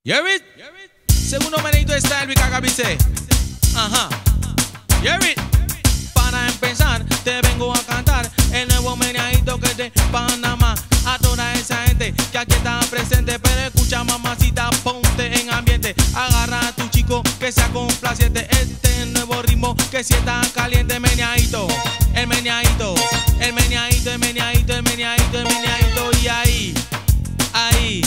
You hear it? Segundo meneito de style, Bicagabice. Ajá. You hear it? Para empezar, te vengo a cantar el nuevo meneadito que es de Panamá. A toda esa gente que aquí está presente, pero escucha, mamacita, ponte en ambiente. Agarra a tu chico que sea complaciente. Este nuevo ritmo que si está caliente, meneadito. El meneadito, el meneadito, el meneadito, el meneadito, el meneadito. Y ahí, ahí,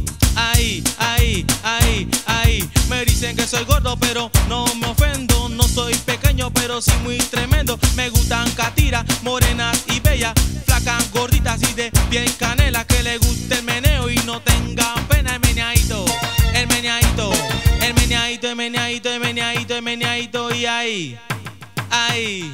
ahí, ahí, ahí, ahí. Me dicen que soy gordo, pero no me ofendo. No soy pequeño, pero sí muy tremendo. Me gustan catiras, morenas y bellas, flacas, gorditas y de piel canela. Que le guste el meneo y no tengan pena. El meneadito, el meneadito, el meneadito, el meneadito, el meneadito, el meneadito. Y ahí, ahí,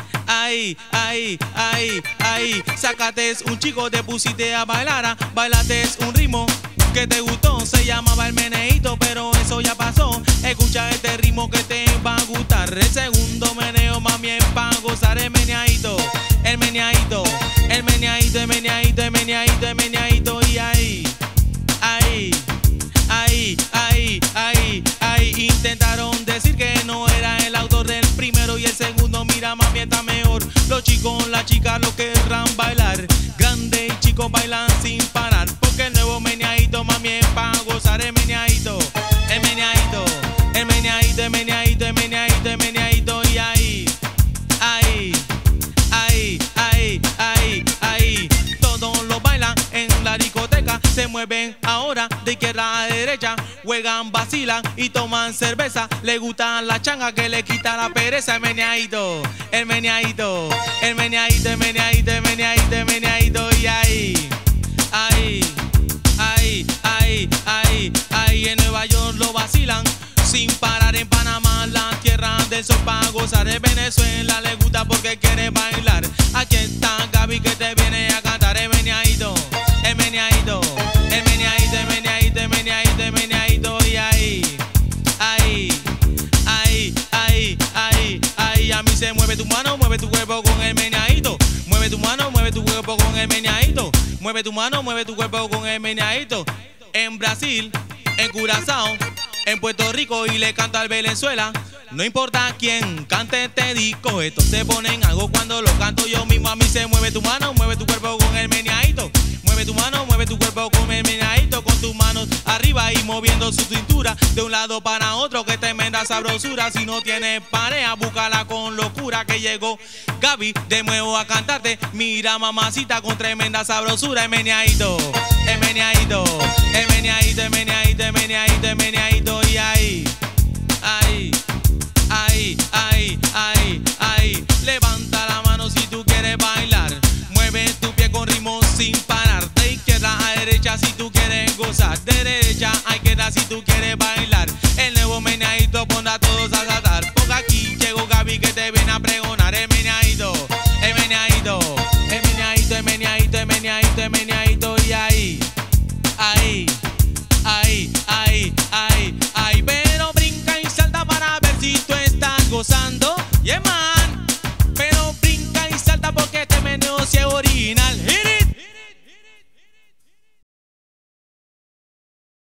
ahí, ahí, ahí, ahí. Sácate un chico, te pusiste a bailar. Bailate un ritmo que te gustó, se llamaba el meneíto, pero eso ya pasó. Escucha este ritmo que te va a gustar. El segundo meneo, mami, es pa' gozar. El meneadito, el meneadito, el meneadito, el meneadito, el meneadito, el meneadito. Y ahí, ahí, ahí, ahí, ahí, ahí. Intentaron decir que no era el autor del primero y el segundo. Mira, mami, está mejor. Los chicos, las chicas lo querrán bailar. Grande y chicos bailan sin parar, porque el nuevo meneadito, mami, es pa' gozar. El meneadito, el meneadito, el meneadito, el meneadito, el meneadito, el meneadito. Y ahí, ahí, ahí, ahí, ahí, ahí. Todos lo bailan en la discoteca. Se mueven ahora de izquierda a derecha. Juegan, vacilan y toman cerveza. Le gustan la changa que le quita la pereza. El meneadito, el meneadito, el meneadito, el meneadito, el meneadito, el meneadito. Y ahí, ahí, ahí, ahí, ahí, ahí. En Nueva York lo vacilan sin parar. En Panamá, la tierra del sol, pa' gozar. En Venezuela le gusta porque quiere bailar. Aquí está Gaby que te viene a cantar. El meneadito, el meneadito, el meneadito, el meneadito, el meneadito, el meneadito. Y ahí, ahí, ahí, ahí, ahí, ahí. A mí se mueve tu mano, mueve tu cuerpo con el meneadito. Mueve tu mano, mueve tu cuerpo con el meneadito. Mueve tu mano, mueve tu cuerpo con el meneadito. En Brasil, en Curazao, en Puerto Rico y le canto al Venezuela. No importa quién cante este disco, esto se pone en algo cuando lo canto yo mismo. A mí se mueve tu mano, mueve tu cuerpo con el meneadito. Mueve tu mano, mueve tu cuerpo con el meneadito. Con tus manos arriba y moviendo su cintura de un lado para otro, que tremenda sabrosura. Si no tienes pareja, búscala con locura. Que llegó Gaby de nuevo a cantarte. Mira, mamacita, con tremenda sabrosura. El meneadito, el meneadito, el meneadito, el meneadito, el meneadito, el meneadito. Y ahí, ahí, ahí, ahí, ahí, ahí. Levanta la mano si tú quieres bailar. Mueve tu pie con ritmo sin parar. De izquierda a derecha si tú quieres gozar. De derecha a izquierda si tú quieres bailar.